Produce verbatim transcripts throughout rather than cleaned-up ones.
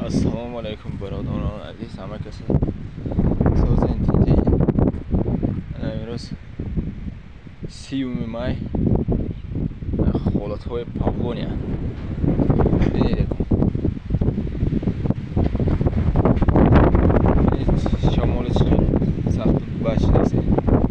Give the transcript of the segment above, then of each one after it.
السلام علیکم برادران عزیز، همه کسی ساز انتینجی. انا امروز سیوم مای خالت های پاپلونیا بینید شمالش سخت باش نیست.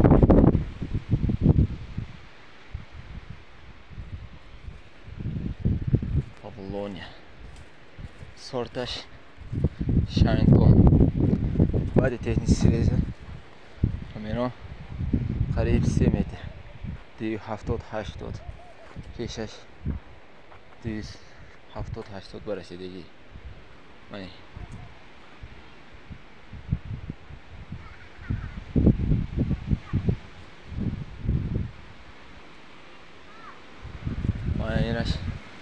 پاپلونیا سورتش شاینکون بعد تکنیک سریزه همینا قریب سه متر دیو هفتاد هشتاد پیشش دیو هفتاد هشتاد برسیدگی منی من اینش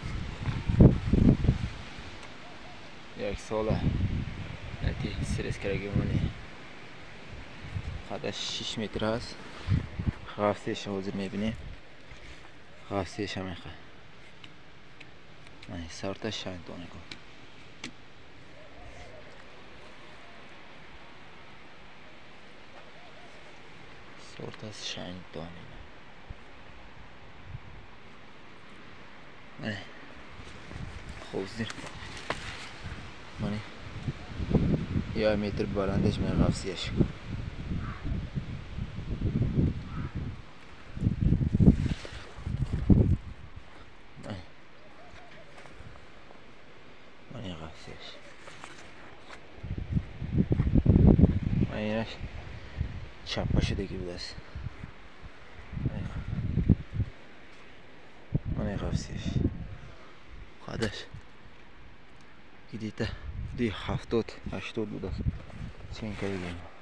یک ساله تکنیک سریز کرده منی قدش شش متر هست. خواستش حاضر میبینیم خواستش هم میخواه من سرتش شاین تو نکن سرتش شاین تو نکن من خوزدیر من یا متر بلندش من خواستیش من اینش چپا شدگی بود است. من قفسیش خودش دیده دی هفتاد هشتاد بود است. چین کردیم